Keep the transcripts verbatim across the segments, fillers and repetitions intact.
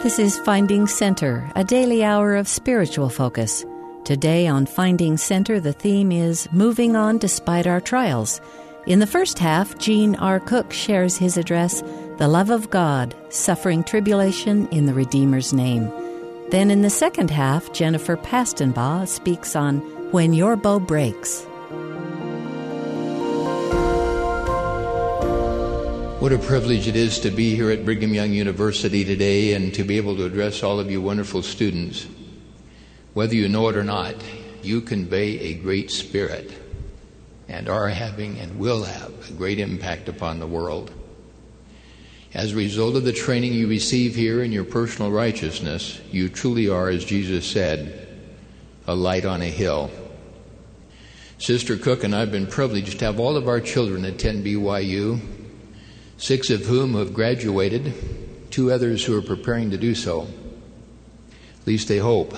This is Finding Center, a daily hour of spiritual focus. Today on Finding Center, the theme is Moving On Despite Our Trials. In the first half, Gene R. Cook shares his address, The Love of God, Suffering Tribulation in the Redeemer's Name. Then in the second half, Jennifer Paustenbaugh speaks on When Your Bow Breaks. What a privilege it is to be here at Brigham Young University today and to be able to address all of you wonderful students. Whether you know it or not, you convey a great spirit and are having and will have a great impact upon the world. As a result of the training you receive here in your personal righteousness, you truly are, as Jesus said, a light on a hill. Sister Cook and I have been privileged to have all of our children attend B Y U, six of whom have graduated, two others who are preparing to do so. At least they hope.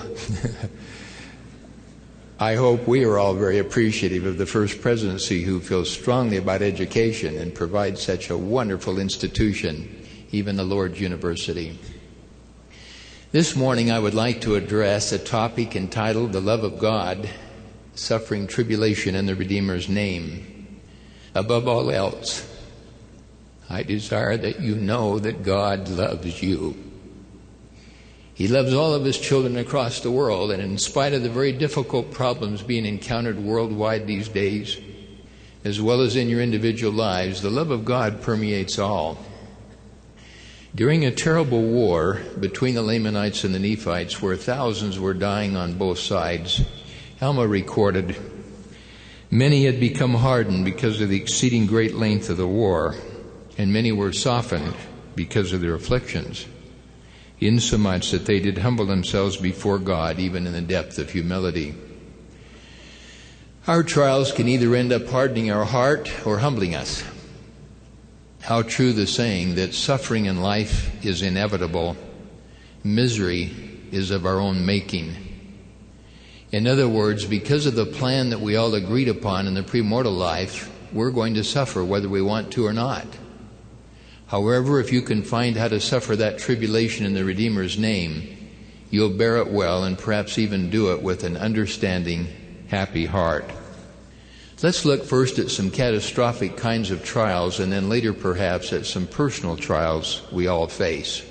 I hope we are all very appreciative of the First Presidency, who feels strongly about education and provides such a wonderful institution, even the Lord's University. This morning I would like to address a topic entitled The Love of God, Suffering Tribulation in the Redeemer's Name. Above all else, I desire that you know that God loves you. He loves all of His children across the world, and in spite of the very difficult problems being encountered worldwide these days, as well as in your individual lives, the love of God permeates all. During a terrible war between the Lamanites and the Nephites, where thousands were dying on both sides, Alma recorded, "Many had become hardened because of the exceeding great length of the war, and many were softened because of their afflictions, insomuch that they did humble themselves before God, even in the depth of humility." Our trials can either end up hardening our heart or humbling us. How true the saying that suffering in life is inevitable, misery is of our own making. In other words, because of the plan that we all agreed upon in the premortal life, we're going to suffer whether we want to or not. However, if you can find how to suffer that tribulation in the Redeemer's name, you'll bear it well and perhaps even do it with an understanding, happy heart. Let's look first at some catastrophic kinds of trials, and then later perhaps at some personal trials we all face.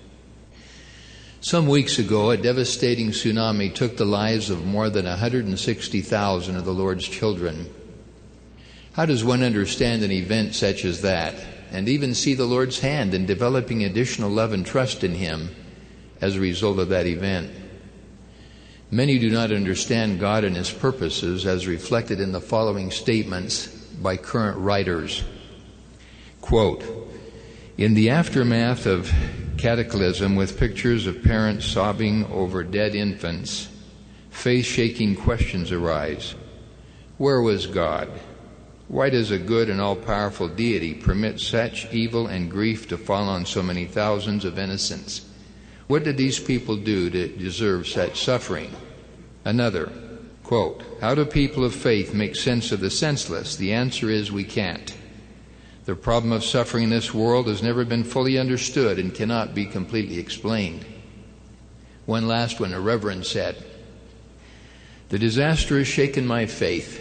Some weeks ago, a devastating tsunami took the lives of more than one hundred sixty thousand of the Lord's children. How does one understand an event such as that, and even see the Lord's hand in developing additional love and trust in Him as a result of that event? Many do not understand God and His purposes as reflected in the following statements by current writers. Quote, "In the aftermath of cataclysm, with pictures of parents sobbing over dead infants, faith-shaking questions arise. Where was God? Why does a good and all-powerful deity permit such evil and grief to fall on so many thousands of innocents? What did these people do to deserve such suffering?" Another, quote, "How do people of faith make sense of the senseless? The answer is we can't. The problem of suffering in this world has never been fully understood and cannot be completely explained." One last one, a reverend said, "The disaster has shaken my faith."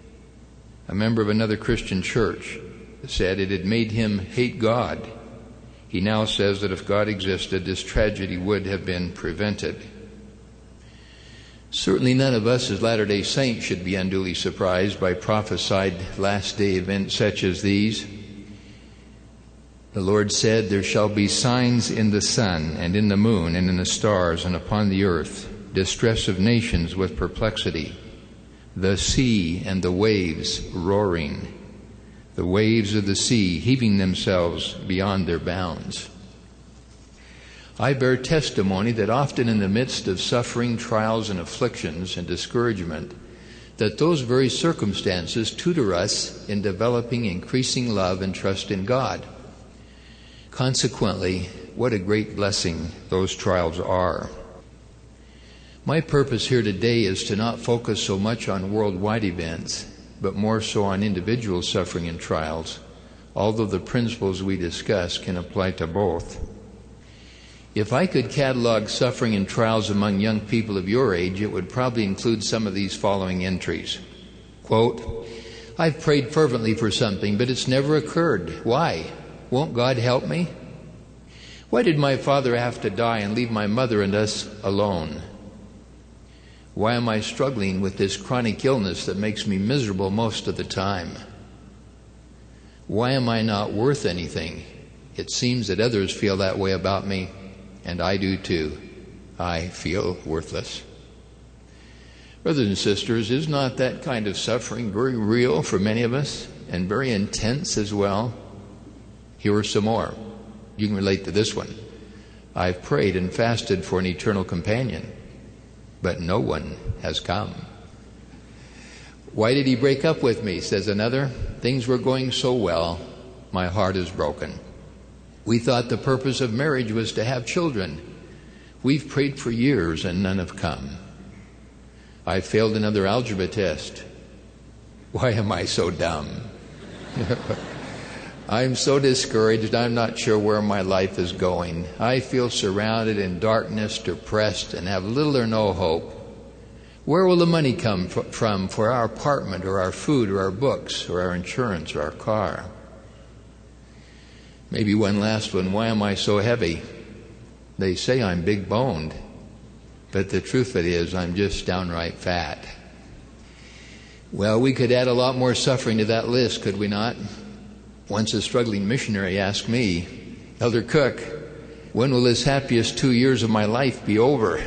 A member of another Christian church said it had made him hate God. He now says that if God existed, this tragedy would have been prevented. Certainly none of us as Latter-day Saints should be unduly surprised by prophesied last-day events such as these. The Lord said, "There shall be signs in the sun and in the moon and in the stars and upon the earth, distress of nations with perplexity, the sea and the waves roaring, the waves of the sea heaving themselves beyond their bounds." I bear testimony that often in the midst of suffering, trials, and afflictions and discouragement, that those very circumstances tutor us in developing increasing love and trust in God. Consequently, what a great blessing those trials are. My purpose here today is to not focus so much on worldwide events, but more so on individual suffering and trials, although the principles we discuss can apply to both. If I could catalog suffering and trials among young people of your age, it would probably include some of these following entries. Quote, I've prayed fervently for something, but it's never occurred. Why? Won't God help me? Why did my father have to die and leave my mother and us alone? Why am I struggling with this chronic illness that makes me miserable most of the time? Why am I not worth anything? It seems that others feel that way about me, and I do too. I feel worthless. Brothers and sisters, is not that kind of suffering very real for many of us and very intense as well? Here are some more. You can relate to this one. I've prayed and fasted for an eternal companion, but no one has come. Why did he break up with me, says another. Things were going so well, my heart is broken. We thought the purpose of marriage was to have children. We've prayed for years and none have come. I failed another algebra test. Why am I so dumb? I'm so discouraged, I'm not sure where my life is going. I feel surrounded in darkness, depressed, and have little or no hope. Where will the money come from for our apartment or our food or our books or our insurance or our car? Maybe one last one. Why am I so heavy? They say I'm big-boned, but the truth of it is I'm just downright fat. Well, we could add a lot more suffering to that list, could we not? Once a struggling missionary asked me, Elder Cook, when will this happiest two years of my life be over?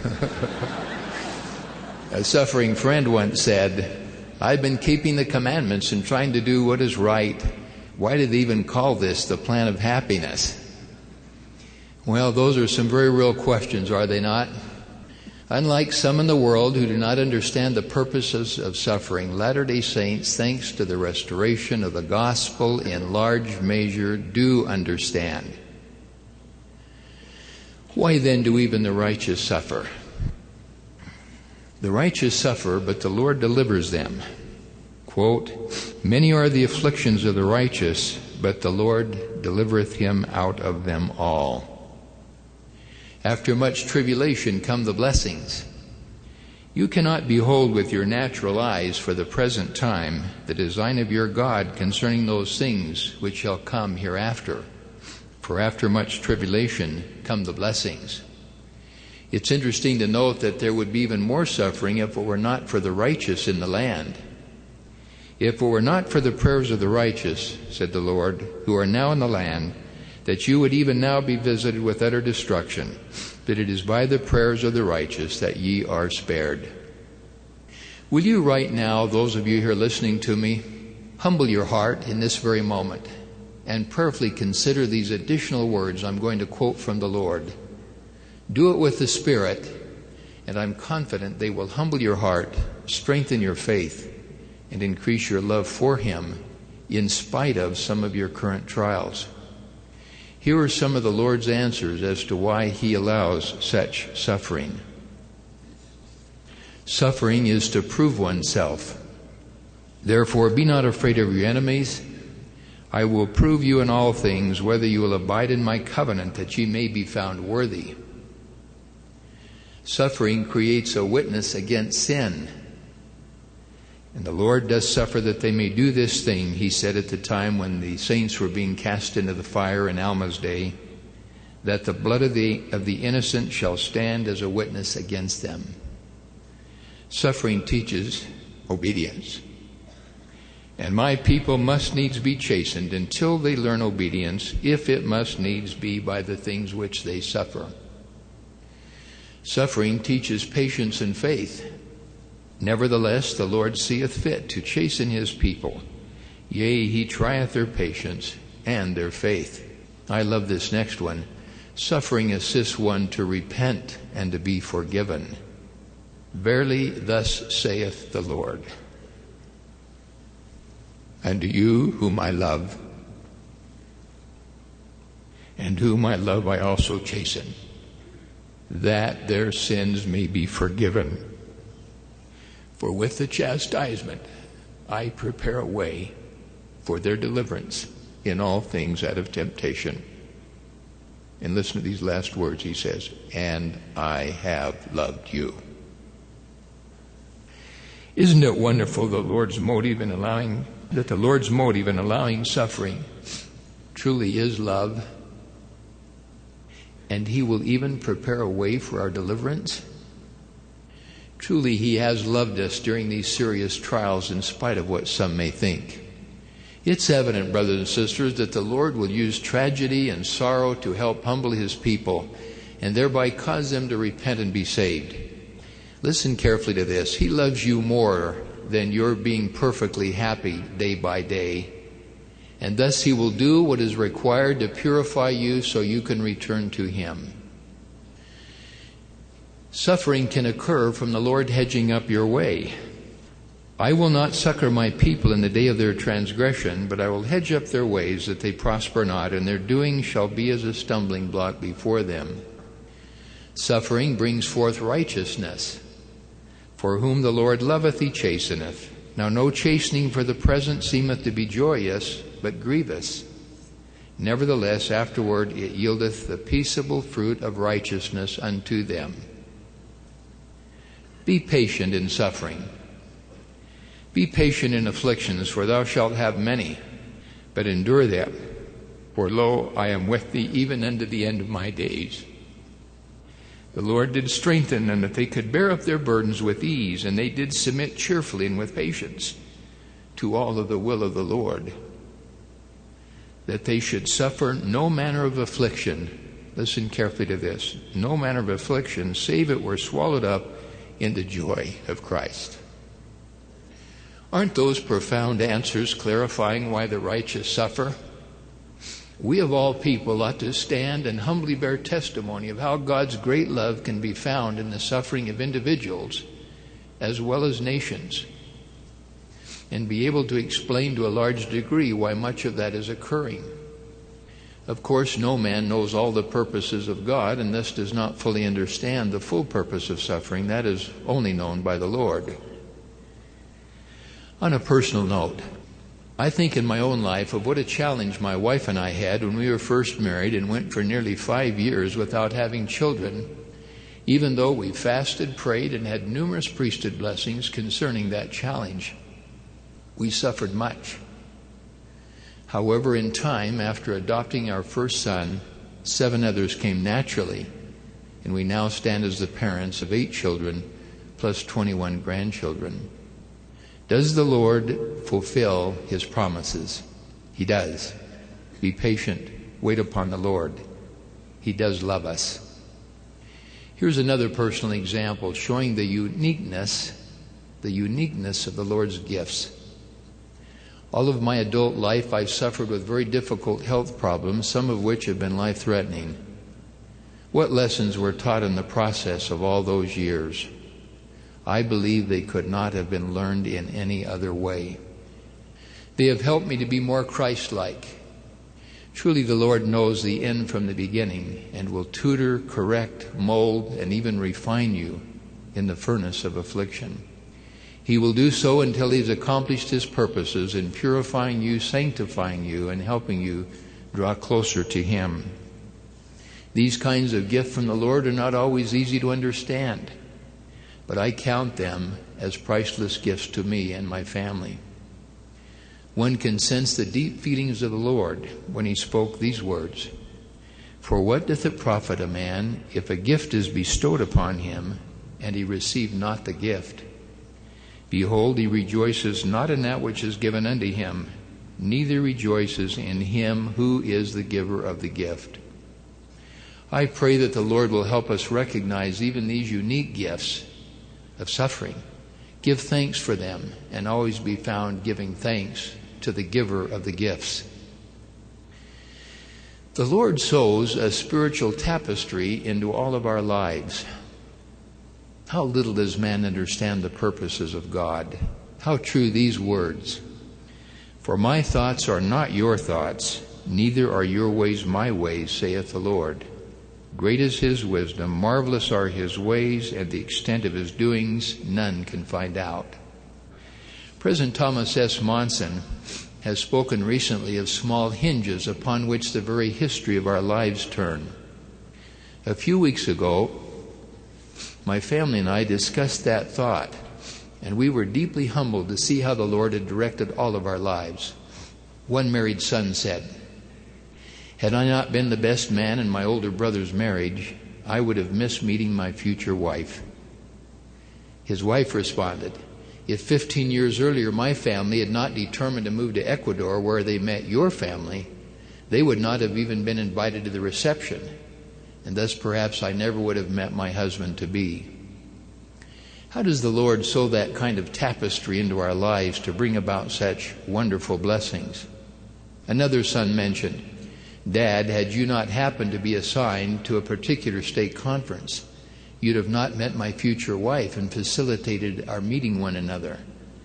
A suffering friend once said, I've been keeping the commandments and trying to do what is right. Why do they even call this the plan of happiness? Well, those are some very real questions, are they not? Unlike some in the world who do not understand the purposes of suffering, Latter-day Saints, thanks to the restoration of the gospel, in large measure do understand. Why then do even the righteous suffer? The righteous suffer, but the Lord delivers them. Quote, many are the afflictions of the righteous, but the Lord delivereth him out of them all. After much tribulation come the blessings. You cannot behold with your natural eyes for the present time the design of your God concerning those things which shall come hereafter. For after much tribulation come the blessings. It's interesting to note that there would be even more suffering if it were not for the righteous in the land. If it were not for the prayers of the righteous, said the Lord, who are now in the land, that you would even now be visited with utter destruction, but it is by the prayers of the righteous that ye are spared. Will you right now, those of you here listening to me, humble your heart in this very moment and prayerfully consider these additional words I'm going to quote from the Lord. Do it with the Spirit, and I'm confident they will humble your heart, strengthen your faith, and increase your love for Him in spite of some of your current trials. Here are some of the Lord's answers as to why He allows such suffering. Suffering is to prove oneself. Therefore, be not afraid of your enemies. I will prove you in all things, whether you will abide in my covenant, that ye may be found worthy. Suffering creates a witness against sin. And the Lord does suffer that they may do this thing, He said at the time when the saints were being cast into the fire in Alma's day, that the blood of the, of the innocent shall stand as a witness against them. Suffering teaches obedience. And my people must needs be chastened until they learn obedience, if it must needs be by the things which they suffer. Suffering teaches patience and faith. Nevertheless, the Lord seeth fit to chasten His people. Yea, He trieth their patience and their faith. I love this next one. Suffering assists one to repent and to be forgiven. Verily, thus saith the Lord. And you, whom I love, and whom I love I also chasten, that their sins may be forgiven. For with the chastisement I prepare a way for their deliverance in all things out of temptation. And listen to these last words. He says, and I have loved you. Isn't it wonderful the Lord's motive in allowing that the Lord's motive in allowing suffering truly is love, and He will even prepare a way for our deliverance? Truly, He has loved us during these serious trials in spite of what some may think. It's evident, brothers and sisters, that the Lord will use tragedy and sorrow to help humble His people and thereby cause them to repent and be saved. Listen carefully to this. He loves you more than your being perfectly happy day by day, and thus He will do what is required to purify you so you can return to Him. Suffering can occur from the Lord hedging up your way. I will not succor my people in the day of their transgression, but I will hedge up their ways that they prosper not, and their doing shall be as a stumbling block before them. Suffering brings forth righteousness. For whom the Lord loveth, He chasteneth. Now no chastening for the present seemeth to be joyous, but grievous. Nevertheless, afterward it yieldeth the peaceable fruit of righteousness unto them. Be patient in suffering. Be patient in afflictions, for thou shalt have many, but endure them. For lo, I am with thee even unto the end of my days. The Lord did strengthen them that they could bear up their burdens with ease, and they did submit cheerfully and with patience to all of the will of the Lord, that they should suffer no manner of affliction. Listen carefully to this. No manner of affliction, save it were swallowed up in the joy of Christ. Aren't those profound answers clarifying why the righteous suffer? We of all people ought to stand and humbly bear testimony of how God's great love can be found in the suffering of individuals as well as nations, and be able to explain to a large degree why much of that is occurring. Of course, no man knows all the purposes of God and thus does not fully understand the full purpose of suffering. That is only known by the Lord. On a personal note, I think in my own life of what a challenge my wife and I had when we were first married and went for nearly five years without having children, even though we fasted, prayed, and had numerous priesthood blessings concerning that challenge. We suffered much. However, in time, after adopting our first son, seven others came naturally, and we now stand as the parents of eight children plus twenty-one grandchildren. Does the Lord fulfill His promises? He does. Be patient. Wait upon the Lord. He does love us. Here's another personal example showing the uniqueness, the uniqueness of the Lord's gifts. All of my adult life, I've suffered with very difficult health problems, some of which have been life-threatening. What lessons were taught in the process of all those years? I believe they could not have been learned in any other way. They have helped me to be more Christ-like. Truly, the Lord knows the end from the beginning and will tutor, correct, mold, and even refine you in the furnace of affliction. He will do so until He's accomplished His purposes in purifying you, sanctifying you, and helping you draw closer to Him. These kinds of gifts from the Lord are not always easy to understand, but I count them as priceless gifts to me and my family. One can sense the deep feelings of the Lord when He spoke these words, "For what doth it profit a man if a gift is bestowed upon him, and he receive not the gift? Behold, he rejoices not in that which is given unto him, neither rejoices in Him who is the giver of the gift." I pray that the Lord will help us recognize even these unique gifts of suffering, give thanks for them, and always be found giving thanks to the giver of the gifts. The Lord sews a spiritual tapestry into all of our lives. How little does man understand the purposes of God? How true these words, "For my thoughts are not your thoughts, neither are your ways my ways, saith the Lord. Great is His wisdom, marvelous are His ways, and the extent of His doings none can find out." President Thomas S. Monson has spoken recently of small hinges upon which the very history of our lives turn. A few weeks ago, my family and I discussed that thought, and we were deeply humbled to see how the Lord had directed all of our lives. One married son said, "Had I not been the best man in my older brother's marriage, I would have missed meeting my future wife." His wife responded, "If fifteen years earlier my family had not determined to move to Ecuador where they met your family, they would not have even been invited to the reception, and thus perhaps I never would have met my husband-to-be." How does the Lord sew that kind of tapestry into our lives to bring about such wonderful blessings? Another son mentioned, "Dad, had you not happened to be assigned to a particular state conference, you'd have not met my future wife and facilitated our meeting one another."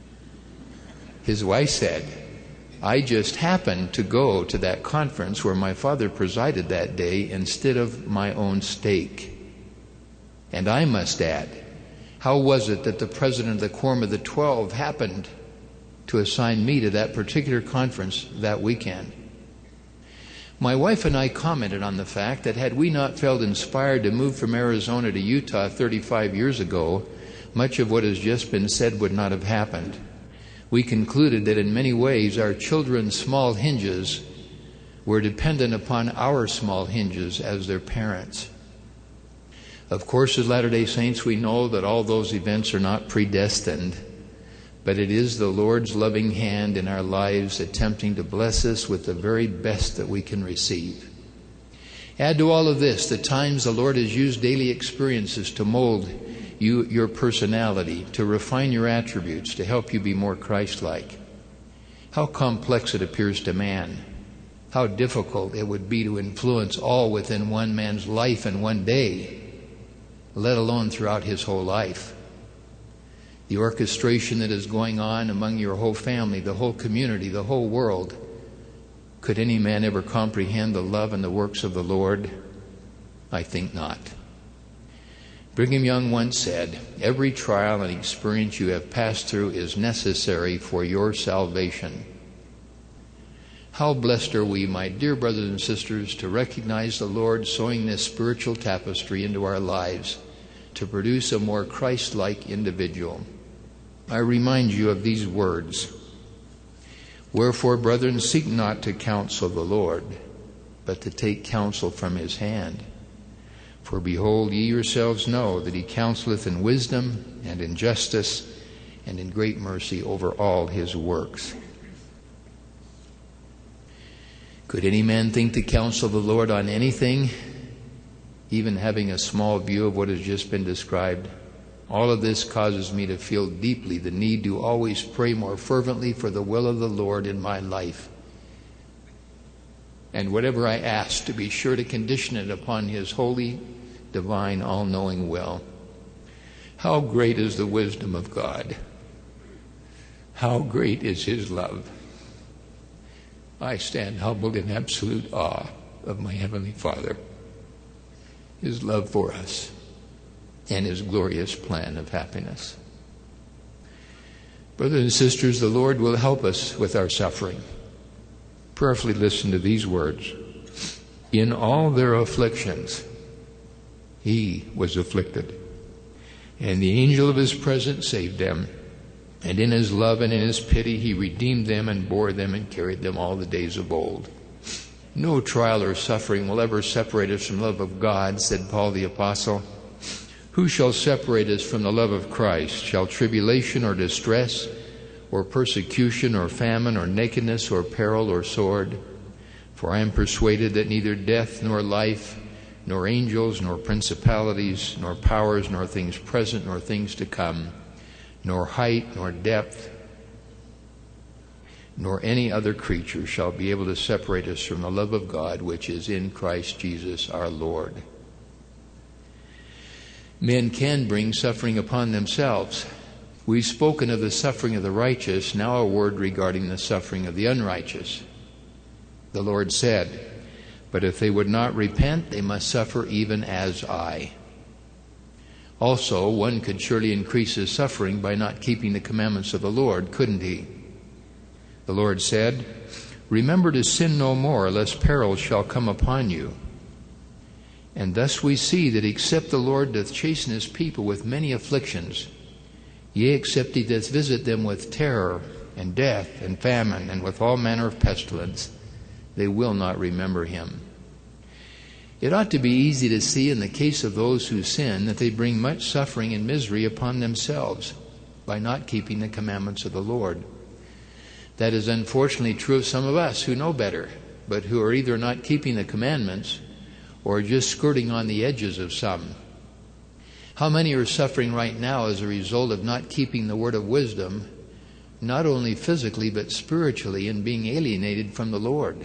His wife said, "I just happened to go to that conference where my father presided that day instead of my own stake." And I must add, how was it that the president of the Quorum of the Twelve happened to assign me to that particular conference that weekend? My wife and I commented on the fact that had we not felt inspired to move from Arizona to Utah thirty-five years ago, much of what has just been said would not have happened. We concluded that in many ways our children's small hinges were dependent upon our small hinges as their parents. Of course, as Latter-day Saints, we know that all those events are not predestined, but it is the Lord's loving hand in our lives attempting to bless us with the very best that we can receive. Add to all of this the times the Lord has used daily experiences to mold you, your personality, to refine your attributes, to help you be more Christ-like. How complex it appears to man. How difficult it would be to influence all within one man's life in one day, let alone throughout his whole life. The orchestration that is going on among your whole family, the whole community, the whole world. Could any man ever comprehend the love and the works of the Lord? I think not. Brigham Young once said, "Every trial and experience you have passed through is necessary for your salvation." How blessed are we, my dear brothers and sisters, to recognize the Lord sewing this spiritual tapestry into our lives to produce a more Christ-like individual. I remind you of these words. "Wherefore, brethren, seek not to counsel the Lord, but to take counsel from his hand. For behold, ye yourselves know that he counseleth in wisdom and in justice and in great mercy over all his works." Could any man think to counsel the Lord on anything, even having a small view of what has just been described? All of this causes me to feel deeply the need to always pray more fervently for the will of the Lord in my life. And whatever I ask, to be sure to condition it upon his holy, divine, all-knowing will. How great is the wisdom of God! How great is his love! I stand humbled in absolute awe of my Heavenly Father, his love for us, and his glorious plan of happiness. Brothers and sisters, the Lord will help us with our suffering. Prayerfully listen to these words. "In all their afflictions, he was afflicted, and the angel of his presence saved them. And in his love and in his pity he redeemed them and bore them and carried them all the days of old." No trial or suffering will ever separate us from the love of God, said Paul the Apostle. "Who shall separate us from the love of Christ? Shall tribulation or distress or persecution or famine or nakedness or peril or sword? For I am persuaded that neither death nor life, nor angels, nor principalities, nor powers, nor things present, nor things to come, nor height, nor depth, nor any other creature shall be able to separate us from the love of God which is in Christ Jesus our Lord." Men can bring suffering upon themselves. We've spoken of the suffering of the righteous, now a word regarding the suffering of the unrighteous. The Lord said, "But if they would not repent, they must suffer even as I." Also, one could surely increase his suffering by not keeping the commandments of the Lord, couldn't he? The Lord said, "Remember to sin no more, lest peril shall come upon you." And thus we see that except the Lord doth chasten his people with many afflictions, yea, except he doth visit them with terror and death and famine and with all manner of pestilence, they will not remember him. It ought to be easy to see in the case of those who sin that they bring much suffering and misery upon themselves by not keeping the commandments of the Lord. That is unfortunately true of some of us who know better, but who are either not keeping the commandments or just skirting on the edges of some. How many are suffering right now as a result of not keeping the word of wisdom, not only physically but spiritually, and being alienated from the Lord?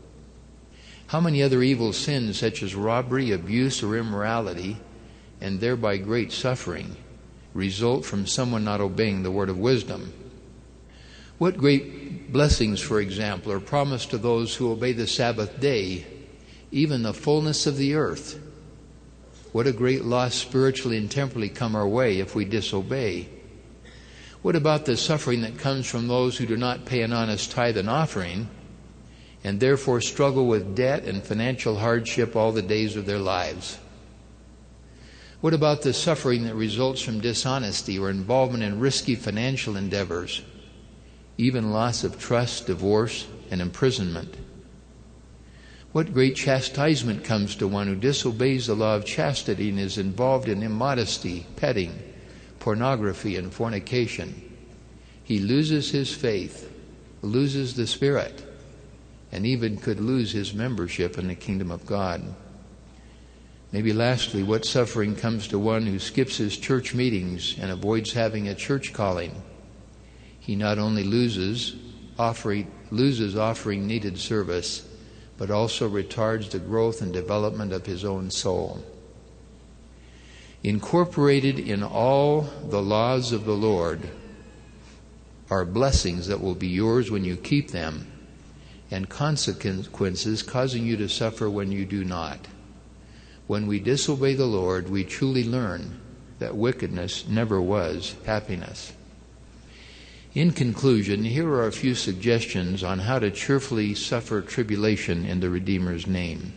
How many other evil sins such as robbery, abuse, or immorality, and thereby great suffering, result from someone not obeying the word of wisdom? What great blessings, for example, are promised to those who obey the Sabbath day, even the fullness of the earth? What a great loss spiritually and temporally come our way if we disobey. What about the suffering that comes from those who do not pay an honest tithe and offering, and therefore struggle with debt and financial hardship all the days of their lives? What about the suffering that results from dishonesty or involvement in risky financial endeavors, even loss of trust, divorce, and imprisonment? What great chastisement comes to one who disobeys the law of chastity and is involved in immodesty, petting, pornography, and fornication? He loses his faith, loses the Spirit, and even could lose his membership in the kingdom of God. Maybe lastly, what suffering comes to one who skips his church meetings and avoids having a church calling? He not only loses offering, loses offering needed service, but also retards the growth and development of his own soul. Incorporated in all the laws of the Lord are blessings that will be yours when you keep them, and consequences causing you to suffer when you do not. When we disobey the Lord, we truly learn that wickedness never was happiness. In conclusion, here are a few suggestions on how to cheerfully suffer tribulation in the Redeemer's name.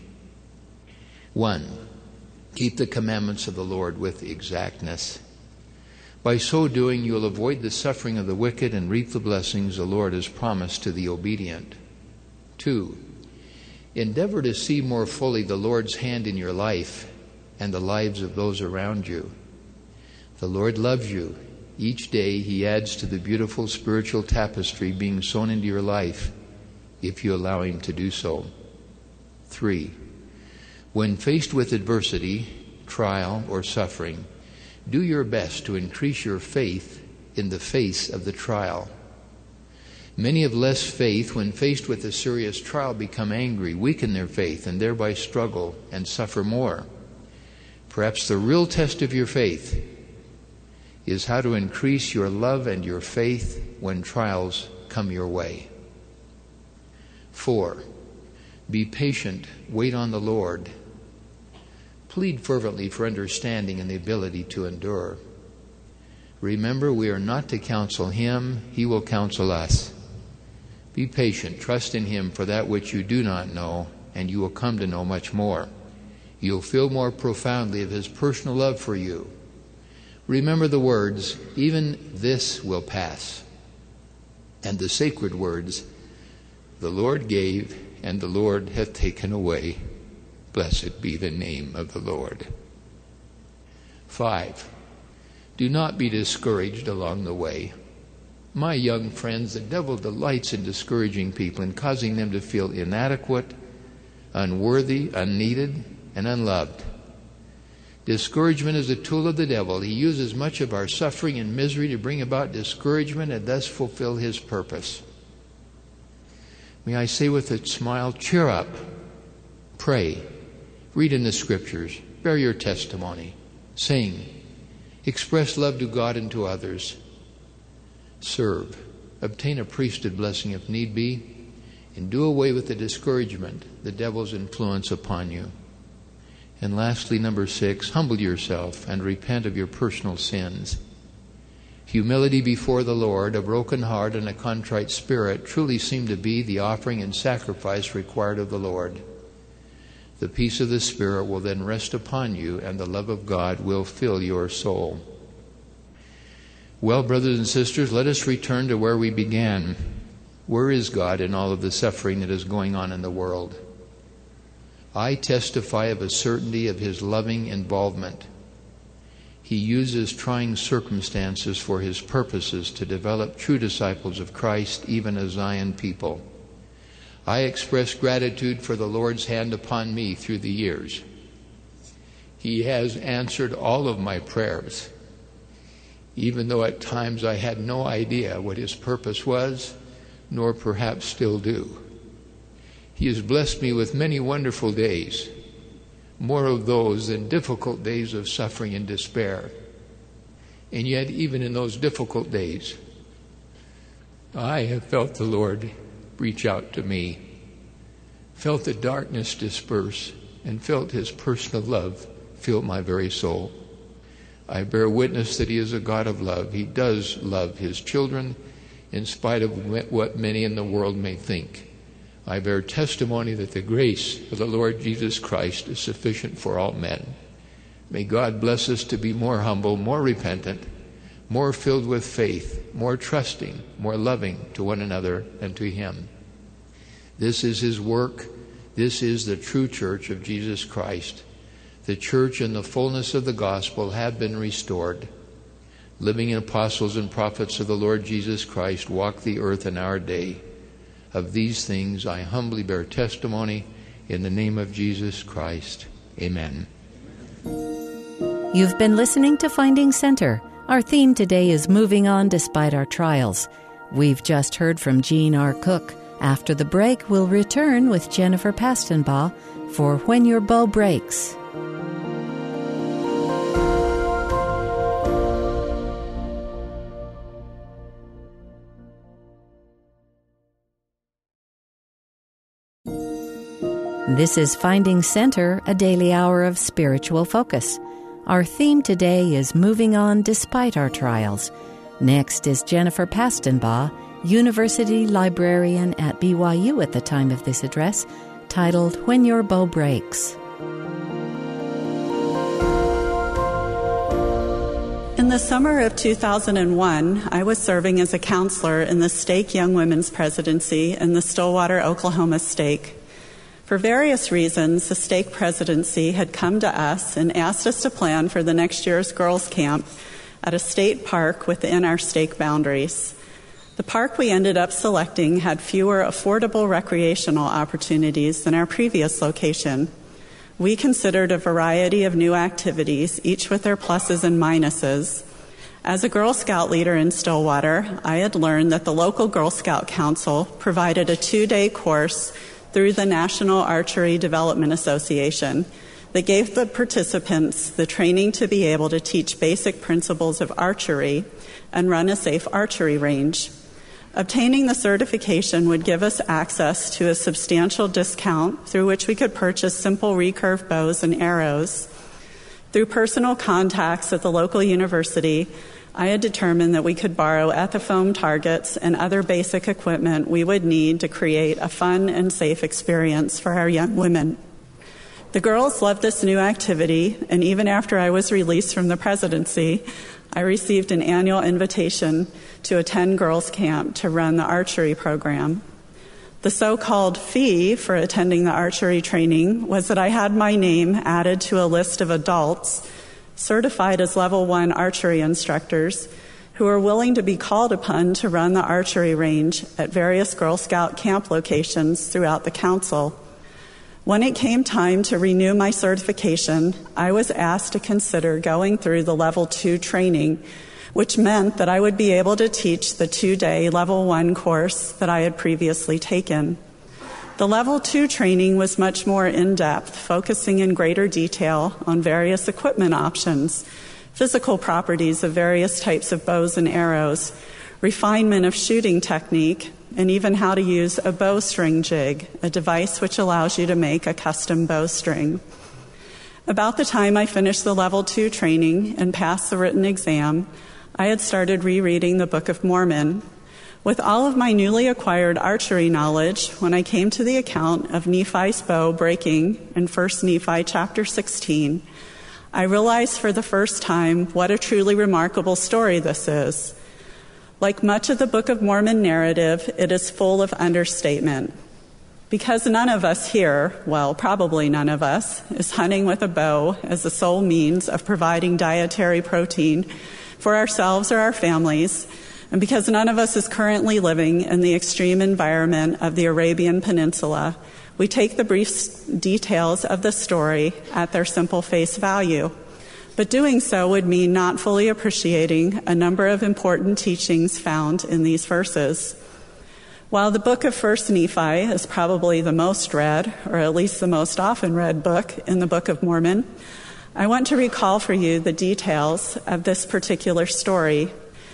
One, keep the commandments of the Lord with exactness. By so doing, you will avoid the suffering of the wicked and reap the blessings the Lord has promised to the obedient. Two, endeavor to see more fully the Lord's hand in your life and the lives of those around you. The Lord loves you. Each day he adds to the beautiful spiritual tapestry being sewn into your life if you allow him to do so. Three, when faced with adversity, trial, or suffering, do your best to increase your faith in the face of the trial. Many of less faith, when faced with a serious trial, become angry, weaken their faith, and thereby struggle and suffer more. Perhaps the real test of your faith is how to increase your love and your faith when trials come your way. Four, be patient, wait on the Lord. Plead fervently for understanding and the ability to endure. Remember, we are not to counsel him, he will counsel us. Be patient, trust in him for that which you do not know, and you will come to know much more. You'll feel more profoundly of his personal love for you. Remember the words, even this will pass, and the sacred words, the Lord gave and the Lord hath taken away. Blessed be the name of the Lord. Five, do not be discouraged along the way. My young friends, the devil delights in discouraging people and causing them to feel inadequate, unworthy, unneeded, and unloved. Discouragement is a tool of the devil. He uses much of our suffering and misery to bring about discouragement and thus fulfill his purpose. May I say with a smile, cheer up, pray, read in the Scriptures, bear your testimony, sing, express love to God and to others, serve, obtain a priesthood blessing if need be, and do away with the discouragement, the devil's influence upon you. And lastly, number six, humble yourself and repent of your personal sins. Humility before the Lord, a broken heart, and a contrite spirit truly seem to be the offering and sacrifice required of the Lord. The peace of the Spirit will then rest upon you, and the love of God will fill your soul. Well, brothers and sisters, let us return to where we began. Where is God in all of the suffering that is going on in the world? I testify of a certainty of His loving involvement. He uses trying circumstances for His purposes to develop true disciples of Christ, even a Zion people. I express gratitude for the Lord's hand upon me through the years. He has answered all of my prayers, even though at times I had no idea what His purpose was, nor perhaps still do. He has blessed me with many wonderful days, more of those than difficult days of suffering and despair. And yet, even in those difficult days, I have felt the Lord reach out to me, felt the darkness disperse, and felt His personal love fill my very soul. I bear witness that He is a God of love. He does love His children in spite of what many in the world may think. I bear testimony that the grace of the Lord Jesus Christ is sufficient for all men. May God bless us to be more humble, more repentant, more filled with faith, more trusting, more loving to one another and to Him. This is His work. This is the true church of Jesus Christ. The church and the fullness of the gospel have been restored. Living apostles and prophets of the Lord Jesus Christ walk the earth in our day. Of these things I humbly bear testimony in the name of Jesus Christ. Amen. You've been listening to Finding Center. Our theme today is Moving On Despite Our Trials. We've just heard from Jean R. Cook. After the break, we'll return with Jennifer Paustenbaugh for When Your Bow Breaks. This is Finding Center, a daily hour of spiritual focus. Our theme today is Moving On Despite Our Trials. Next is Jennifer Paustenbaugh, University Librarian at B Y U at the time of this address, titled When Your Bow Breaks. In the summer of two thousand one, I was serving as a counselor in the Stake Young Women's Presidency in the Stillwater, Oklahoma Stake. For various reasons, the Stake Presidency had come to us and asked us to plan for the next year's girls' camp at a state park within our stake boundaries. The park we ended up selecting had fewer affordable recreational opportunities than our previous location. We considered a variety of new activities, each with their pluses and minuses. As a Girl Scout leader in Stillwater, I had learned that the local Girl Scout Council provided a two-day course through the National Archery Development Association that gave the participants the training to be able to teach basic principles of archery and run a safe archery range. Obtaining the certification would give us access to a substantial discount through which we could purchase simple recurve bows and arrows. Through personal contacts at the local university, I had determined that we could borrow Ethafoam targets and other basic equipment we would need to create a fun and safe experience for our young women. The girls loved this new activity, and even after I was released from the presidency, I received an annual invitation to attend girls' camp to run the archery program. The so-called fee for attending the archery training was that I had my name added to a list of adults certified as level one archery instructors who are willing to be called upon to run the archery range at various Girl Scout camp locations throughout the council. When it came time to renew my certification, I was asked to consider going through the level two training, which meant that I would be able to teach the two-day level one course that I had previously taken. The level two training was much more in-depth, focusing in greater detail on various equipment options, physical properties of various types of bows and arrows, refinement of shooting technique, and even how to use a bowstring jig, a device which allows you to make a custom bowstring. About the time I finished the level two training and passed the written exam, I had started rereading the Book of Mormon. With all of my newly acquired archery knowledge, when I came to the account of Nephi's bow breaking in First Nephi chapter sixteen, I realized for the first time what a truly remarkable story this is. Like much of the Book of Mormon narrative, it is full of understatement. Because none of us here, well, probably none of us, is hunting with a bow as the sole means of providing dietary protein for ourselves or our families, and because none of us is currently living in the extreme environment of the Arabian Peninsula, we take the brief details of the story at their simple face value. But doing so would mean not fully appreciating a number of important teachings found in these verses. While the book of First Nephi is probably the most read, or at least the most often read book in the Book of Mormon, I want to recall for you the details of this particular story.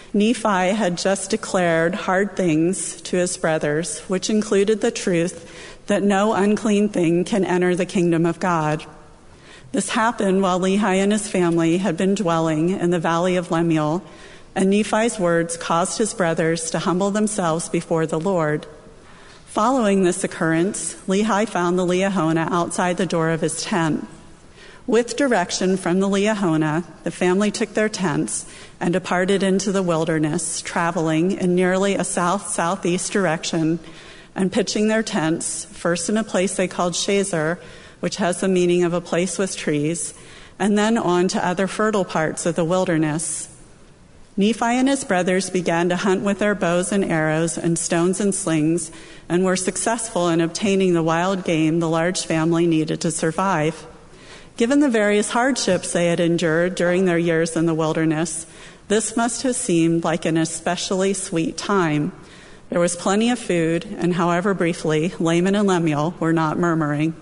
Nephi had just declared hard things to his brothers, which included the truth that no unclean thing can enter the kingdom of God. This happened while Lehi and his family had been dwelling in the valley of Lemuel, and Nephi's words caused his brothers to humble themselves before the Lord. Following this occurrence, Lehi found the Liahona outside the door of his tent. With direction from the Liahona, the family took their tents and departed into the wilderness, traveling in nearly a south-southeast direction and pitching their tents, first in a place they called Shazer, which has the meaning of a place with trees, and then on to other fertile parts of the wilderness. Nephi and his brothers began to hunt with their bows and arrows and stones and slings, and were successful in obtaining the wild game the large family needed to survive. Given the various hardships they had endured during their years in the wilderness, this must have seemed like an especially sweet time. There was plenty of food, and however briefly, Laman and Lemuel were not murmuring.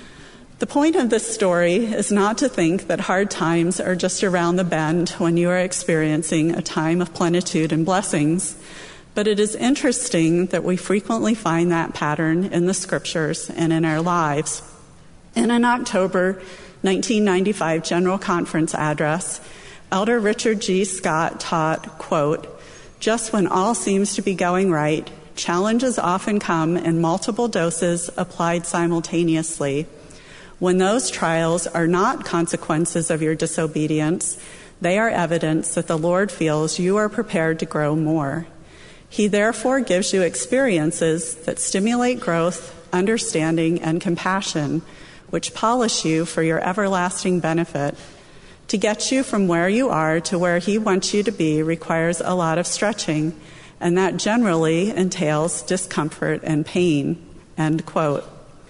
The point of this story is not to think that hard times are just around the bend when you are experiencing a time of plenitude and blessings, but it is interesting that we frequently find that pattern in the scriptures and in our lives. In an October nineteen ninety-five General Conference address, Elder Richard G. Scott taught, quote, "Just when all seems to be going right, challenges often come in multiple doses applied simultaneously. When those trials are not consequences of your disobedience, they are evidence that the Lord feels you are prepared to grow more. He therefore gives you experiences that stimulate growth, understanding, and compassion, which polish you for your everlasting benefit. To get you from where you are to where He wants you to be requires a lot of stretching, and that generally entails discomfort and pain," end quote.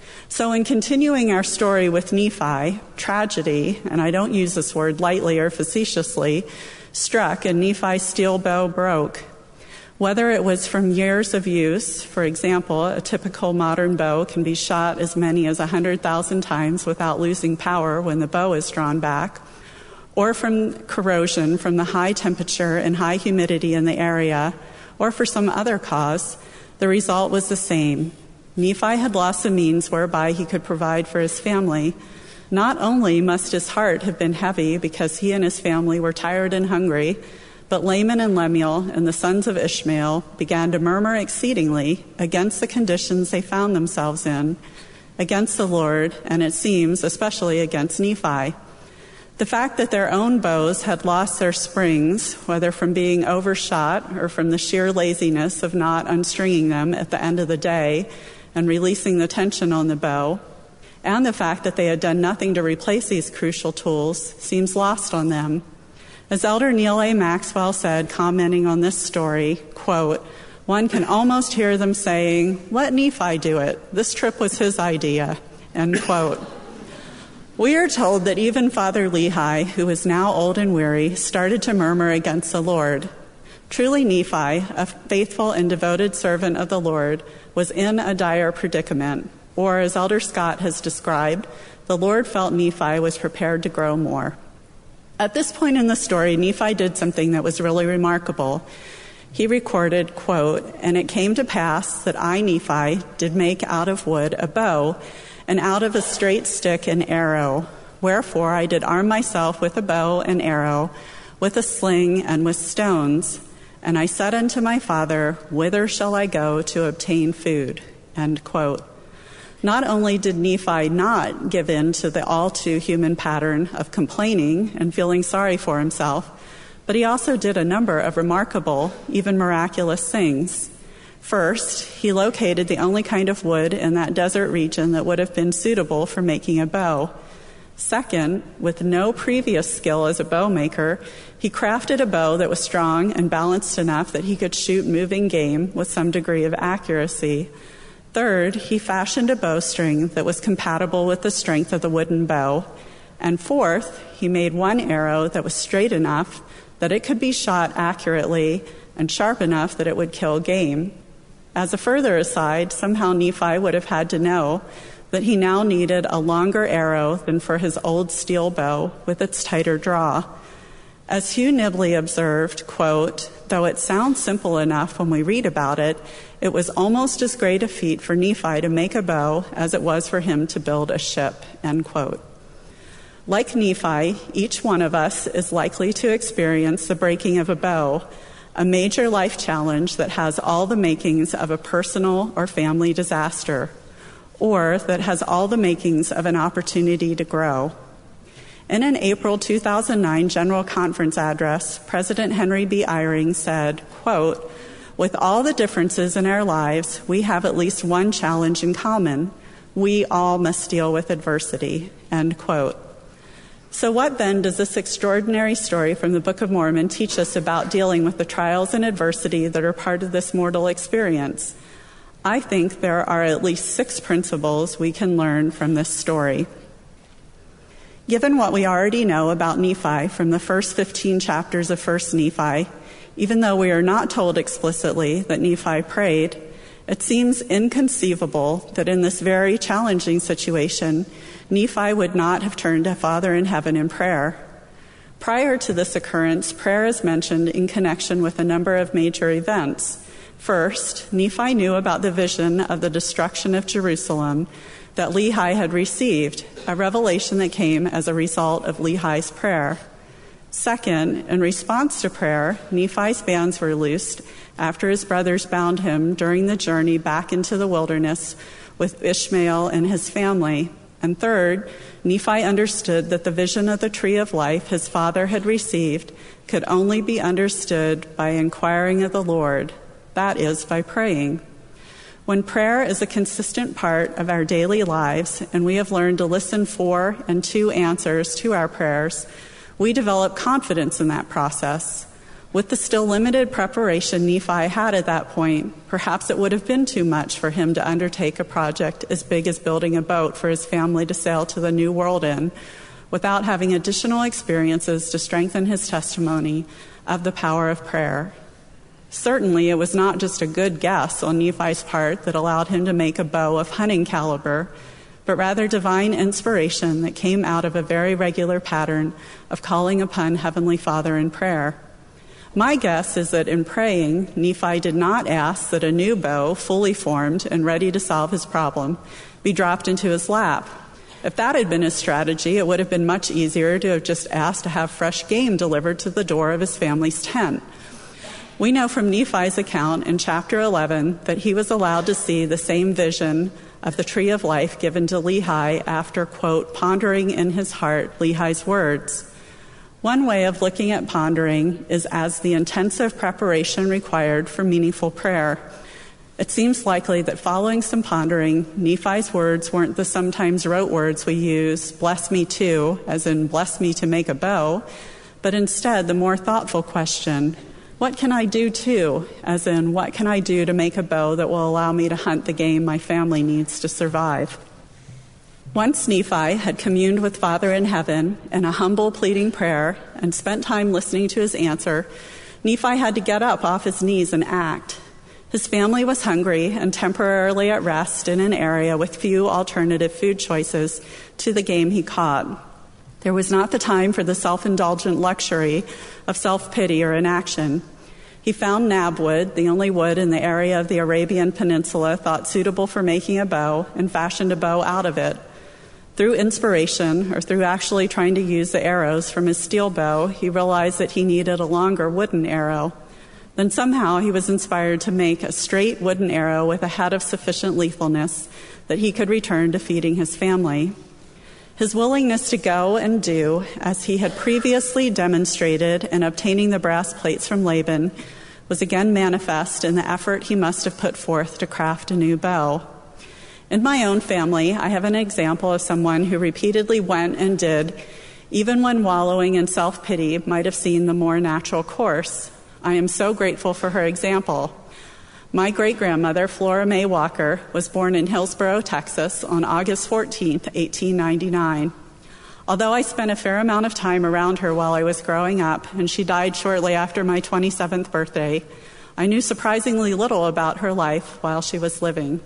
So in continuing our story with Nephi, tragedy, and I don't use this word lightly or facetiously, struck and Nephi's steel bow broke. Whether it was from years of use, for example, a typical modern bow can be shot as many as one hundred thousand times without losing power when the bow is drawn back, or from corrosion from the high temperature and high humidity in the area, or for some other cause, the result was the same. Nephi had lost the means whereby he could provide for his family. Not only must his heart have been heavy because he and his family were tired and hungry, but Laman and Lemuel and the sons of Ishmael began to murmur exceedingly against the conditions they found themselves in, against the Lord, and it seems especially against Nephi. The fact that their own bows had lost their springs, whether from being overshot or from the sheer laziness of not unstringing them at the end of the day and releasing the tension on the bow, and the fact that they had done nothing to replace these crucial tools, seems lost on them. As Elder Neil A. Maxwell said, commenting on this story, quote, "One can almost hear them saying, 'Let Nephi do it. This trip was his idea,'" end quote. We are told that even Father Lehi, who is now old and weary, started to murmur against the Lord. Truly Nephi, a faithful and devoted servant of the Lord, was in a dire predicament, or as Elder Scott has described, the Lord felt Nephi was prepared to grow more. At this point in the story, Nephi did something that was really remarkable. He recorded, quote, "And it came to pass that I, Nephi, did make out of wood a bow, and out of a straight stick an arrow. Wherefore I did arm myself with a bow and arrow, with a sling and with stones. And I said unto my father, whither shall I go to obtain food? End quote. Not only did Nephi not give in to the all-too-human pattern of complaining and feeling sorry for himself, but he also did a number of remarkable, even miraculous things. First, he located the only kind of wood in that desert region that would have been suitable for making a bow. Second, with no previous skill as a bow maker, he crafted a bow that was strong and balanced enough that he could shoot moving game with some degree of accuracy. Third, he fashioned a bowstring that was compatible with the strength of the wooden bow. And fourth, he made one arrow that was straight enough that it could be shot accurately and sharp enough that it would kill game. As a further aside, somehow Nephi would have had to know that he now needed a longer arrow than for his old steel bow with its tighter draw. As Hugh Nibley observed, quote, though it sounds simple enough when we read about it, it was almost as great a feat for Nephi to make a bow as it was for him to build a ship, end quote. Like Nephi, each one of us is likely to experience the breaking of a bow, a major life challenge that has all the makings of a personal or family disaster, or that has all the makings of an opportunity to grow. In an April two thousand nine General Conference address, President Henry B. Eyring said, quote, with all the differences in our lives, we have at least one challenge in common. We all must deal with adversity, end quote. So what then does this extraordinary story from the Book of Mormon teach us about dealing with the trials and adversity that are part of this mortal experience? I think there are at least six principles we can learn from this story. Given what we already know about Nephi from the first fifteen chapters of First Nephi, even though we are not told explicitly that Nephi prayed, it seems inconceivable that in this very challenging situation, Nephi would not have turned to Father in heaven in prayer. Prior to this occurrence, prayer is mentioned in connection with a number of major events. First, Nephi knew about the vision of the destruction of Jerusalem that Lehi had received, a revelation that came as a result of Lehi's prayer. Second, in response to prayer, Nephi's bands were loosed after his brothers bound him during the journey back into the wilderness with Ishmael and his family. And third, Nephi understood that the vision of the tree of life his father had received could only be understood by inquiring of the Lord, that is, by praying. When prayer is a consistent part of our daily lives and we have learned to listen for and to answers to our prayers, we develop confidence in that process. With the still limited preparation Nephi had at that point, perhaps it would have been too much for him to undertake a project as big as building a boat for his family to sail to the New World in, without having additional experiences to strengthen his testimony of the power of prayer. Certainly, it was not just a good guess on Nephi's part that allowed him to make a bow of hunting caliber, but rather divine inspiration that came out of a very regular pattern of calling upon Heavenly Father in prayer. My guess is that in praying, Nephi did not ask that a new bow, fully formed and ready to solve his problem, be dropped into his lap. If that had been his strategy, it would have been much easier to have just asked to have fresh game delivered to the door of his family's tent. We know from Nephi's account in chapter eleven that he was allowed to see the same vision of the tree of life given to Lehi after, quote, pondering in his heart Lehi's words. One way of looking at pondering is as the intensive preparation required for meaningful prayer. It seems likely that following some pondering, Nephi's words weren't the sometimes rote words we use, bless me too, as in bless me to make a bow, but instead the more thoughtful question, what can I do too, as in what can I do to make a bow that will allow me to hunt the game my family needs to survive? Once Nephi had communed with Father in heaven in a humble pleading prayer and spent time listening to his answer, Nephi had to get up off his knees and act. His family was hungry and temporarily at rest in an area with few alternative food choices to the game he caught. There was not the time for the self-indulgent luxury of self-pity or inaction. He found nabwood, the only wood in the area of the Arabian Peninsula thought suitable for making a bow, and fashioned a bow out of it. Through inspiration, or through actually trying to use the arrows from his steel bow, he realized that he needed a longer wooden arrow. Then somehow he was inspired to make a straight wooden arrow with a head of sufficient lethalness that he could return to feeding his family. His willingness to go and do, as he had previously demonstrated in obtaining the brass plates from Laban, was again manifest in the effort he must have put forth to craft a new bow. In my own family, I have an example of someone who repeatedly went and did, even when wallowing in self-pity might have seemed the more natural course. I am so grateful for her example. My great-grandmother, Flora Mae Walker, was born in Hillsborough, Texas on August fourteenth, eighteen ninety-nine. Although I spent a fair amount of time around her while I was growing up, and she died shortly after my twenty-seventh birthday, I knew surprisingly little about her life while she was living.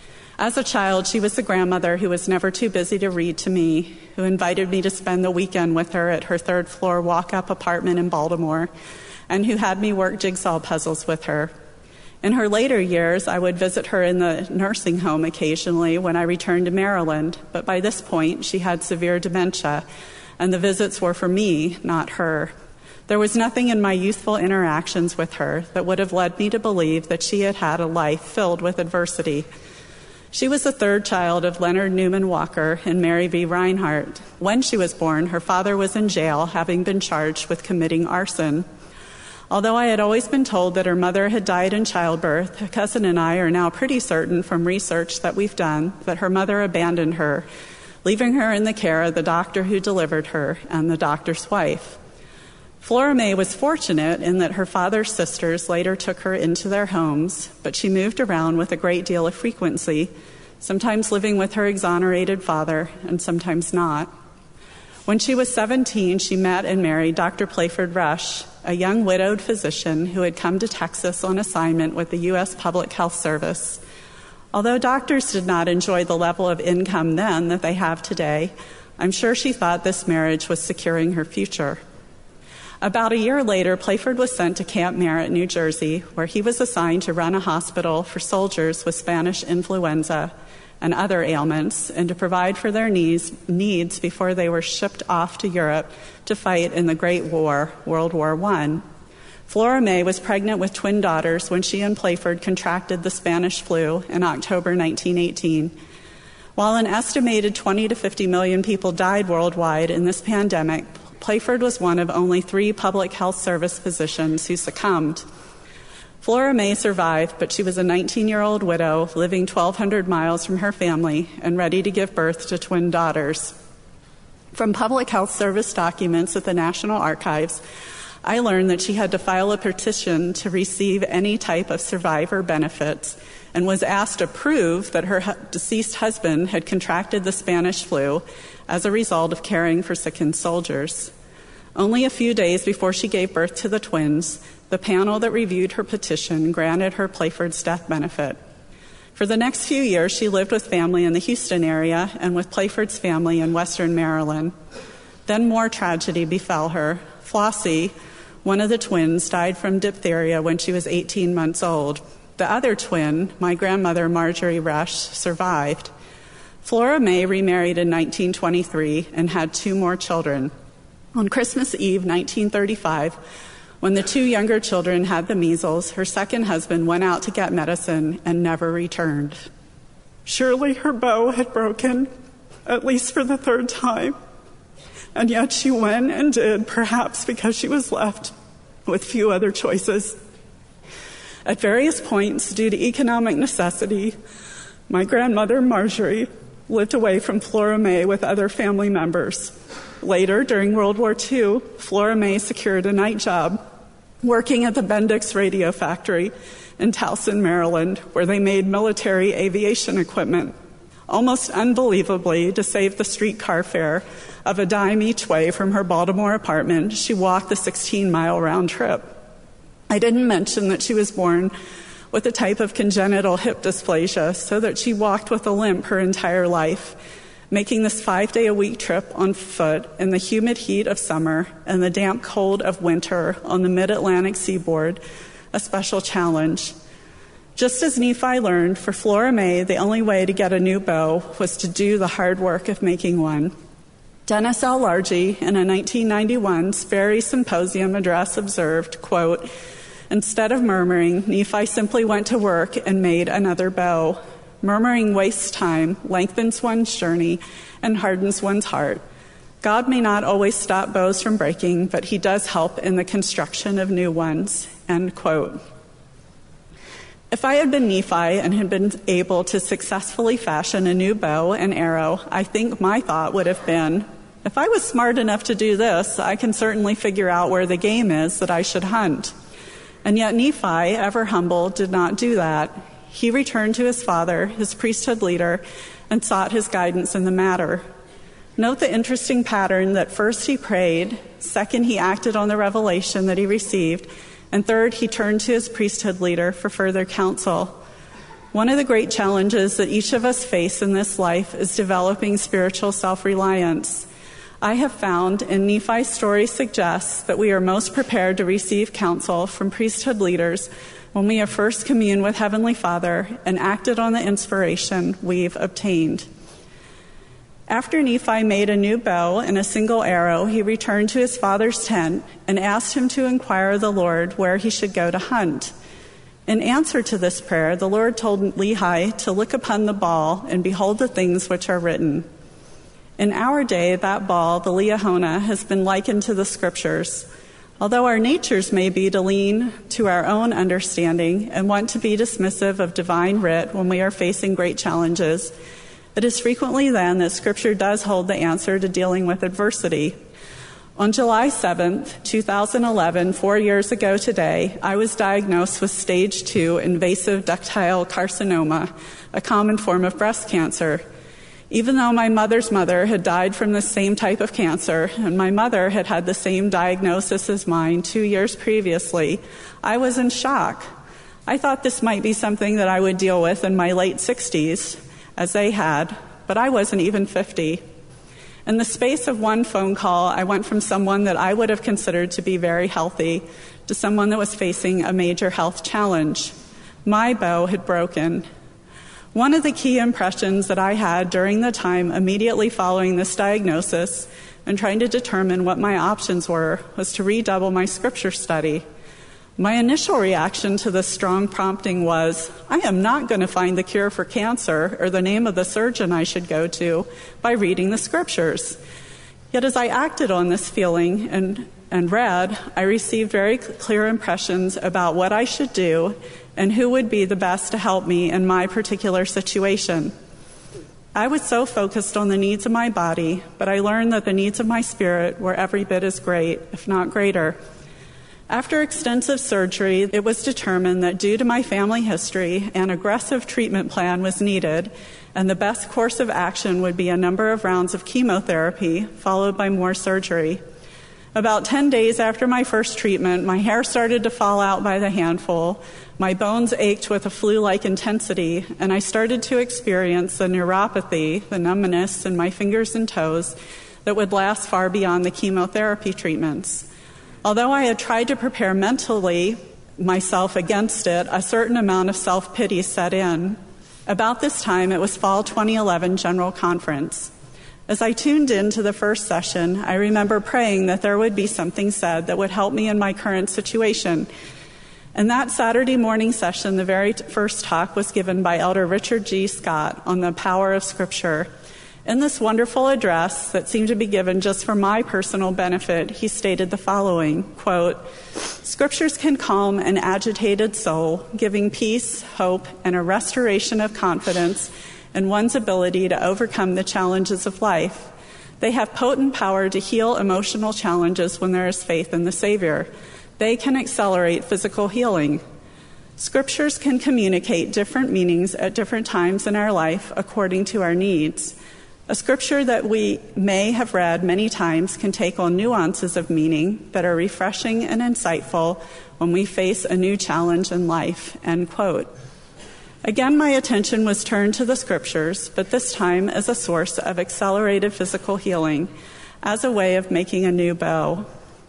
As a child, she was the grandmother who was never too busy to read to me, who invited me to spend the weekend with her at her third-floor walk-up apartment in Baltimore, and who had me work jigsaw puzzles with her. In her later years, I would visit her in the nursing home occasionally when I returned to Maryland, but by this point, she had severe dementia, and the visits were for me, not her. There was nothing in my youthful interactions with her that would have led me to believe that she had had a life filled with adversity. She was the third child of Leonard Newman Walker and Mary V. Reinhardt. When she was born, her father was in jail, having been charged with committing arson. Although I had always been told that her mother had died in childbirth, a cousin and I are now pretty certain from research that we've done that her mother abandoned her, leaving her in the care of the doctor who delivered her and the doctor's wife. Flora Mae was fortunate in that her father's sisters later took her into their homes, but she moved around with a great deal of frequency, sometimes living with her exonerated father and sometimes not. When she was seventeen, she met and married Doctor Playford Rush, a young widowed physician who had come to Texas on assignment with the U S Public Health Service. Although doctors did not enjoy the level of income then that they have today, I'm sure she thought this marriage was securing her future. About a year later, Playford was sent to Camp Merritt, New Jersey, where he was assigned to run a hospital for soldiers with Spanish influenza and other ailments, and to provide for their needs, needs before they were shipped off to Europe to fight in the Great War, World War One. Flora Mae was pregnant with twin daughters when she and Playford contracted the Spanish flu in October nineteen eighteen. While an estimated twenty to fifty million people died worldwide in this pandemic, Playford was one of only three public health service physicians who succumbed. Flora Mae survived, but she was a nineteen-year-old widow living twelve hundred miles from her family and ready to give birth to twin daughters. From Public Health Service documents at the National Archives, I learned that she had to file a petition to receive any type of survivor benefits and was asked to prove that her deceased husband had contracted the Spanish flu as a result of caring for sickened soldiers. Only a few days before she gave birth to the twins, the panel that reviewed her petition granted her Playford's death benefit. For the next few years, she lived with family in the Houston area and with Playford's family in western Maryland. Then more tragedy befell her. Flossie, one of the twins, died from diphtheria when she was eighteen months old. The other twin, my grandmother Marjorie Rush, survived. Flora Mae remarried in nineteen twenty-three and had two more children. On Christmas Eve, nineteen thirty-five, when the two younger children had the measles, her second husband went out to get medicine and never returned. Surely her bow had broken, at least for the third time, and yet she went and did, perhaps because she was left with few other choices. At various points, due to economic necessity, my grandmother, Marjorie, lived away from Flora Mae with other family members. Later, during World War Two, Flora Mae secured a night job working at the Bendix radio factory in Towson, Maryland, where they made military aviation equipment. Almost unbelievably, to save the streetcar fare of a dime each way from her Baltimore apartment, she walked the sixteen-mile round trip. I didn't mention that she was born with a type of congenital hip dysplasia, so that she walked with a limp her entire life, making this five-day-a-week trip on foot in the humid heat of summer and the damp cold of winter on the mid-Atlantic seaboard a special challenge. Just as Nephi learned, for Flora Mae, the only way to get a new bow was to do the hard work of making one. Dennis L. Largy, in a nineteen ninety-one Sperry Symposium address, observed, quote, Instead of murmuring, Nephi simply went to work and made another bow. Murmuring wastes time, lengthens one's journey, and hardens one's heart. God may not always stop bows from breaking, but he does help in the construction of new ones. End quote. If I had been Nephi and had been able to successfully fashion a new bow and arrow, I think my thought would have been, if I was smart enough to do this, I can certainly figure out where the game is that I should hunt. And yet Nephi, ever humble, did not do that. He returned to his father, his priesthood leader, and sought his guidance in the matter. Note the interesting pattern that first he prayed, second he acted on the revelation that he received, and third he turned to his priesthood leader for further counsel. One of the great challenges that each of us face in this life is developing spiritual self-reliance. I have found, and Nephi's story suggests, that we are most prepared to receive counsel from priesthood leaders when we have first communed with Heavenly Father and acted on the inspiration we've obtained. After Nephi made a new bow and a single arrow, he returned to his father's tent and asked him to inquire of the Lord where he should go to hunt. In answer to this prayer, the Lord told Lehi to look upon the ball and behold the things which are written. In our day, that ball, the Liahona, has been likened to the Scriptures. Although our natures may be to lean to our own understanding and want to be dismissive of divine writ when we are facing great challenges, it is frequently then that Scripture does hold the answer to dealing with adversity. On July seventh, two thousand eleven, four years ago today, I was diagnosed with stage two invasive ductile carcinoma, a common form of breast cancer. Even though my mother's mother had died from the same type of cancer, and my mother had had the same diagnosis as mine two years previously, I was in shock. I thought this might be something that I would deal with in my late sixties, as they had, but I wasn't even fifty. In the space of one phone call, I went from someone that I would have considered to be very healthy to someone that was facing a major health challenge. My bow had broken. One of the key impressions that I had during the time immediately following this diagnosis and trying to determine what my options were was to redouble my scripture study. My initial reaction to this strong prompting was, I am not going to find the cure for cancer or the name of the surgeon I should go to by reading the scriptures. Yet as I acted on this feeling and, and read, I received very clear impressions about what I should do and who would be the best to help me in my particular situation. I was so focused on the needs of my body, but I learned that the needs of my spirit were every bit as great, if not greater. After extensive surgery, it was determined that due to my family history, an aggressive treatment plan was needed, and the best course of action would be a number of rounds of chemotherapy, followed by more surgery. About ten days after my first treatment, my hair started to fall out by the handful, my bones ached with a flu-like intensity, and I started to experience the neuropathy, the numbness in my fingers and toes, that would last far beyond the chemotherapy treatments. Although I had tried to prepare mentally myself against it, a certain amount of self-pity set in. About this time, it was fall twenty eleven General Conference. As I tuned in to the first session, I remember praying that there would be something said that would help me in my current situation. In that Saturday morning session, the very first talk was given by Elder Richard G. Scott on the power of Scripture. In this wonderful address that seemed to be given just for my personal benefit, he stated the following, quote, "Scriptures can calm an agitated soul, giving peace, hope, and a restoration of confidence in one's ability to overcome the challenges of life. They have potent power to heal emotional challenges when there is faith in the Savior. They can accelerate physical healing. Scriptures can communicate different meanings at different times in our life according to our needs. A scripture that we may have read many times can take on nuances of meaning that are refreshing and insightful when we face a new challenge in life," end quote. Again, my attention was turned to the scriptures, but this time as a source of accelerated physical healing, as a way of making a new bow.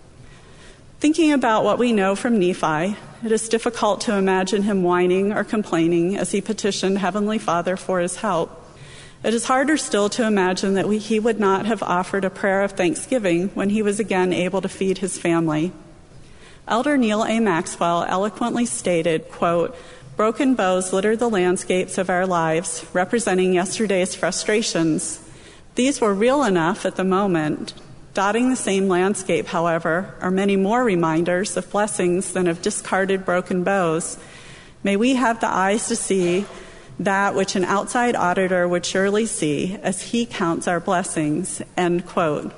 Thinking about what we know from Nephi, it is difficult to imagine him whining or complaining as he petitioned Heavenly Father for his help. It is harder still to imagine that we, he would not have offered a prayer of thanksgiving when he was again able to feed his family. Elder Neil A. Maxwell eloquently stated, quote, "Broken bows litter the landscapes of our lives, representing yesterday's frustrations. These were real enough at the moment. Dotting the same landscape, however, are many more reminders of blessings than of discarded broken bows. May we have the eyes to see that which an outside auditor would surely see as he counts our blessings," end quote.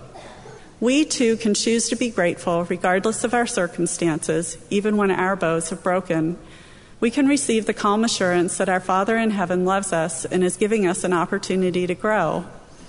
We, too, can choose to be grateful regardless of our circumstances, even when our bows have broken. We can receive the calm assurance that our Father in heaven loves us and is giving us an opportunity to grow.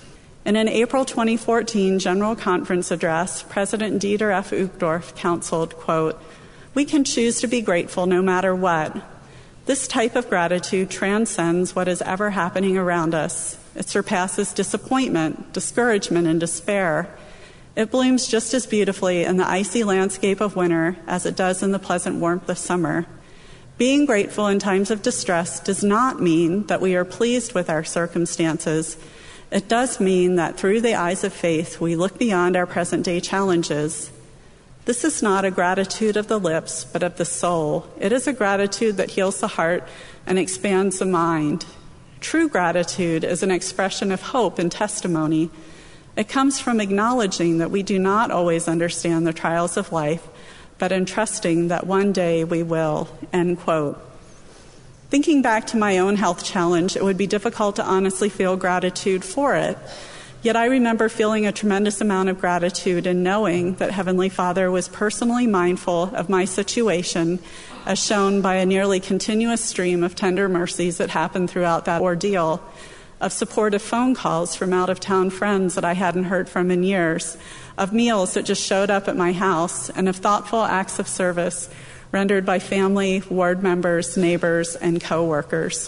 In an April twenty fourteen General Conference address, President Dieter F. Uchtdorf counseled, quote, "We can choose to be grateful no matter what. This type of gratitude transcends what is ever happening around us. It surpasses disappointment, discouragement, and despair. It blooms just as beautifully in the icy landscape of winter as it does in the pleasant warmth of summer. Being grateful in times of distress does not mean that we are pleased with our circumstances. It does mean that through the eyes of faith, we look beyond our present-day challenges. This is not a gratitude of the lips, but of the soul. It is a gratitude that heals the heart and expands the mind. True gratitude is an expression of hope and testimony. It comes from acknowledging that we do not always understand the trials of life, but in trusting that one day we will," end quote. Thinking back to my own health challenge, it would be difficult to honestly feel gratitude for it. Yet I remember feeling a tremendous amount of gratitude in knowing that Heavenly Father was personally mindful of my situation, as shown by a nearly continuous stream of tender mercies that happened throughout that ordeal, of supportive phone calls from out-of-town friends that I hadn't heard from in years, of meals that just showed up at my house, and of thoughtful acts of service rendered by family, ward members, neighbors, and co-workers.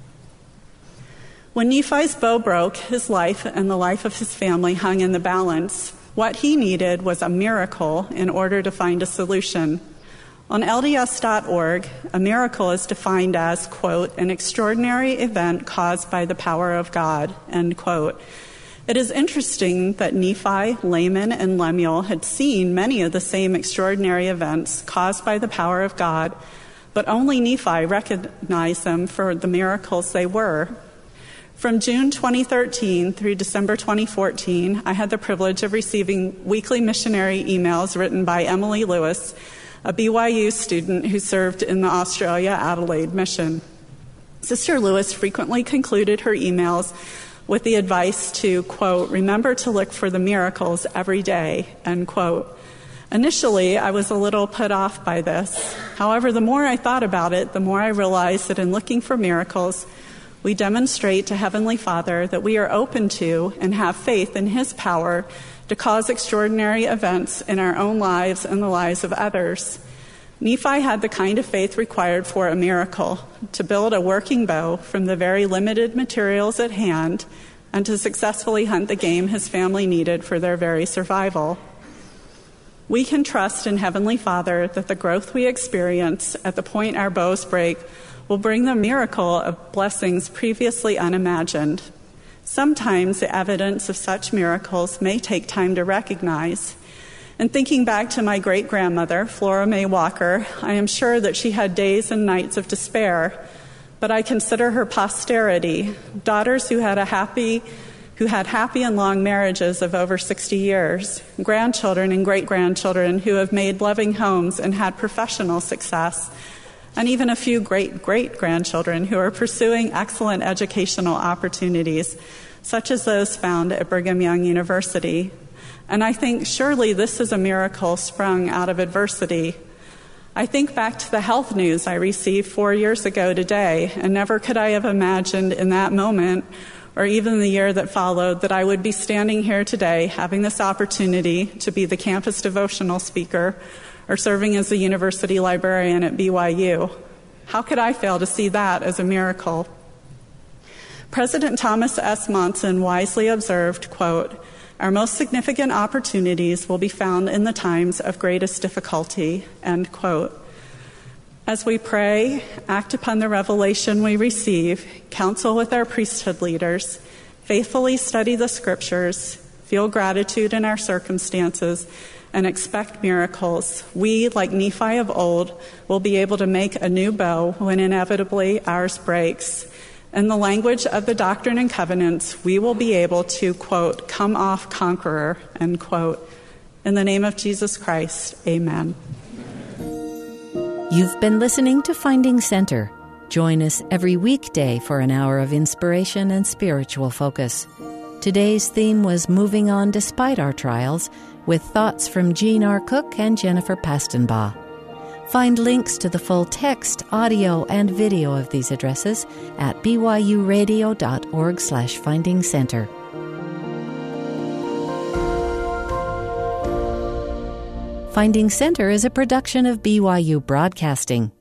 When Nephi's bow broke, his life and the life of his family hung in the balance. What he needed was a miracle in order to find a solution. On L D S dot org, a miracle is defined as, quote, "an extraordinary event caused by the power of God," end quote. It is interesting that Nephi, Laman, and Lemuel had seen many of the same extraordinary events caused by the power of God, but only Nephi recognized them for the miracles they were. From June twenty thirteen through December twenty fourteen, I had the privilege of receiving weekly missionary emails written by Emily Lewis, a B Y U student who served in the Australia Adelaide mission. Sister Lewis frequently concluded her emails with the advice to, quote, "remember to look for the miracles every day," end quote. Initially, I was a little put off by this. However, the more I thought about it, the more I realized that in looking for miracles, we demonstrate to Heavenly Father that we are open to and have faith in His power to cause extraordinary events in our own lives and the lives of others. Nephi had the kind of faith required for a miracle, to build a working bow from the very limited materials at hand and to successfully hunt the game his family needed for their very survival. We can trust in Heavenly Father that the growth we experience at the point our bows break will bring the miracle of blessings previously unimagined. Sometimes the evidence of such miracles may take time to recognize. And thinking back to my great-grandmother, Flora May Walker, I am sure that she had days and nights of despair, but I consider her posterity, daughters who had a happy, who had happy and long marriages of over sixty years, grandchildren and great-grandchildren who have made loving homes and had professional success, and even a few great-great-grandchildren who are pursuing excellent educational opportunities, such as those found at Brigham Young University. And I think surely this is a miracle sprung out of adversity. I think back to the health news I received four years ago today, and never could I have imagined in that moment, or even the year that followed, that I would be standing here today having this opportunity to be the campus devotional speaker or serving as a university librarian at B Y U. How could I fail to see that as a miracle? President Thomas S. Monson wisely observed, quote, "Our most significant opportunities will be found in the times of greatest difficulty," end quote. As we pray, act upon the revelation we receive, counsel with our priesthood leaders, faithfully study the scriptures, feel gratitude in our circumstances, and expect miracles, we, like Nephi of old, will be able to make a new bow when inevitably ours breaks. In the language of the Doctrine and Covenants, we will be able to, quote, come off conqueror, end quote. In the name of Jesus Christ, amen. You've been listening to Finding Center. Join us every weekday for an hour of inspiration and spiritual focus. Today's theme was Moving On Despite Our Trials, with thoughts from Jean R. Cook and Jennifer Paustenbaugh. Find links to the full text, audio, and video of these addresses at b y u radio dot org slash finding center. Finding Center is a production of B Y U Broadcasting.